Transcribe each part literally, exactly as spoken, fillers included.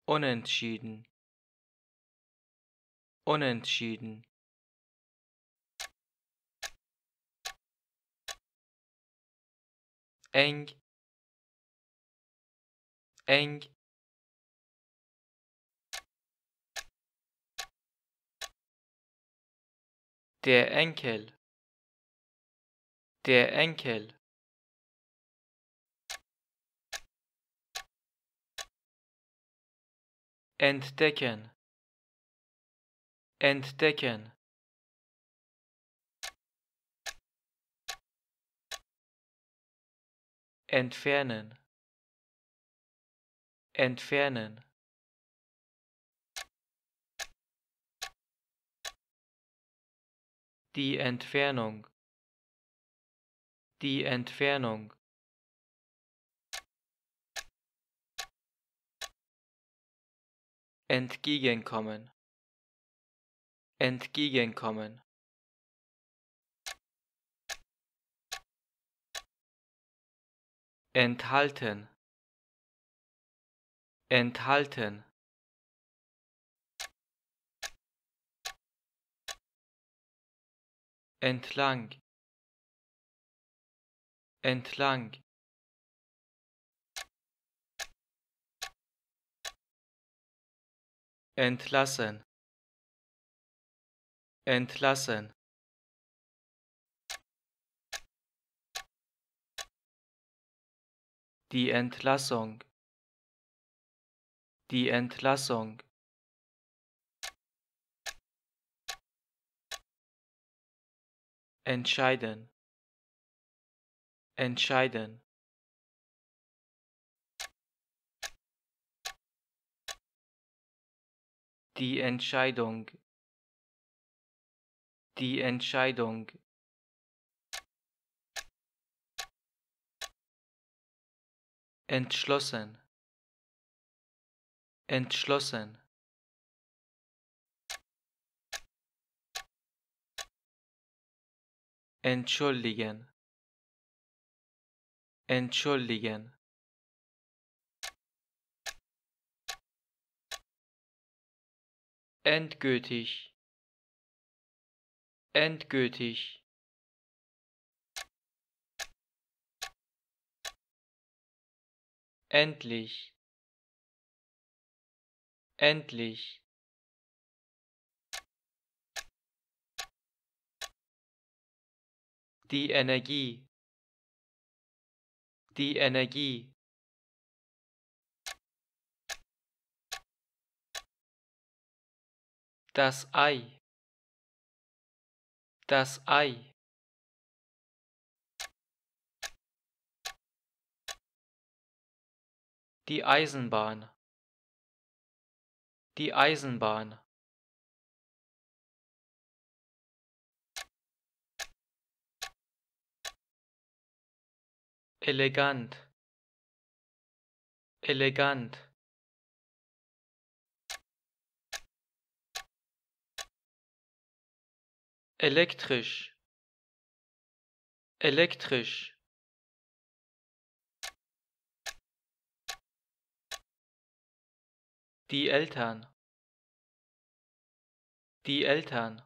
unentschieden, unentschieden, eng, eng, der Enkel, der Enkel, entdecken, entdecken, entfernen, entfernen, die Entfernung, die Entfernung, entgegenkommen, entgegenkommen, enthalten, enthalten, entlang, entlang, entlassen, entlassen, die Entlassung, die Entlassung, entscheiden, entscheiden, die Entscheidung, die Entscheidung, entschlossen, entschlossen, entschuldigen, entschuldigen, endgültig, endgültig, endlich, endlich, die Energie, die Energie, das Ei, das Ei, die Eisenbahn, die Eisenbahn, elegant, elegant, elektrisch, elektrisch, die Eltern, die Eltern,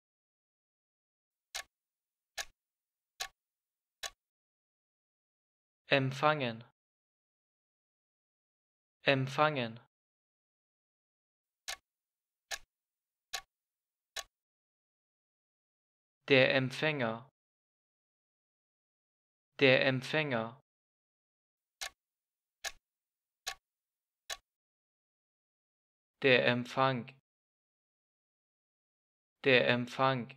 empfangen, empfangen, der Empfänger, der Empfänger, der Empfang, der Empfang,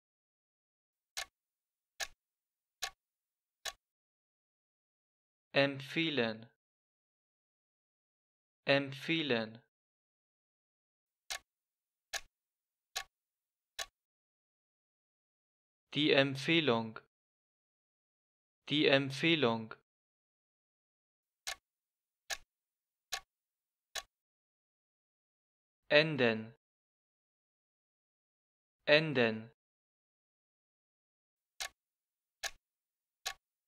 empfehlen, empfehlen, die Empfehlung, die Empfehlung, enden, enden,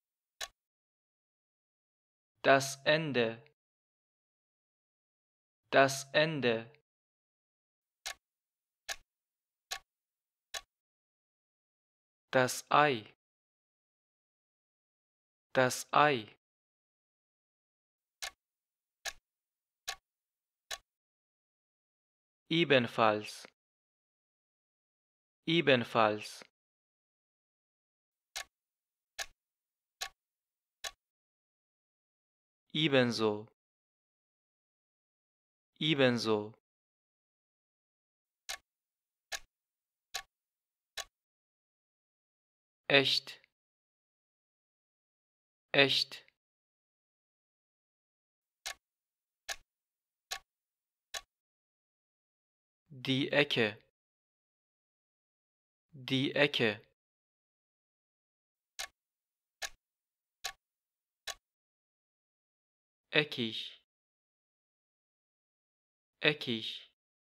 das Ende, das Ende, das Ei, das Ei, ebenfalls, ebenfalls, ebenso, ebenso, echt, echt, die Ecke, die Ecke, eckig, eckig,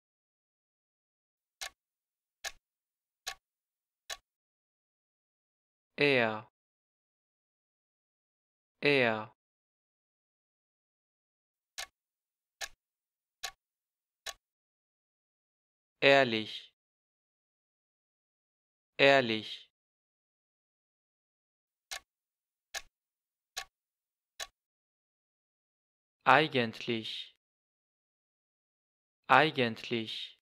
er, er, ehrlich, ehrlich, eigentlich, eigentlich,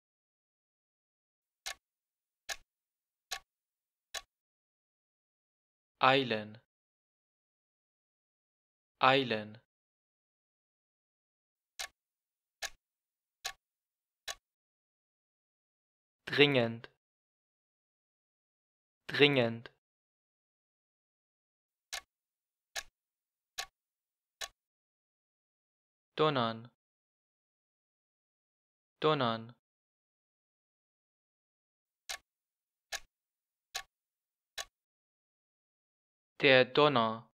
eilen, eilen, dringend, dringend, donnern, donnern, der Donner,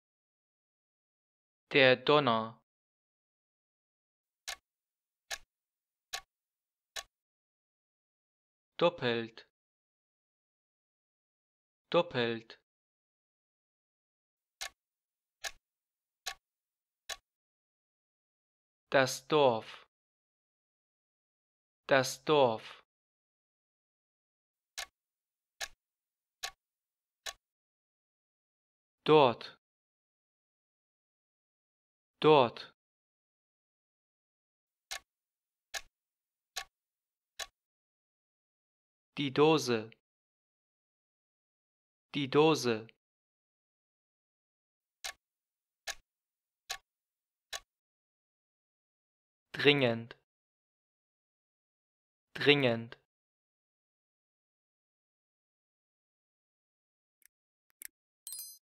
der Donner, doppelt, doppelt, das Dorf, das Dorf, dort, dort, die Dose, die Dose, dringend, dringend,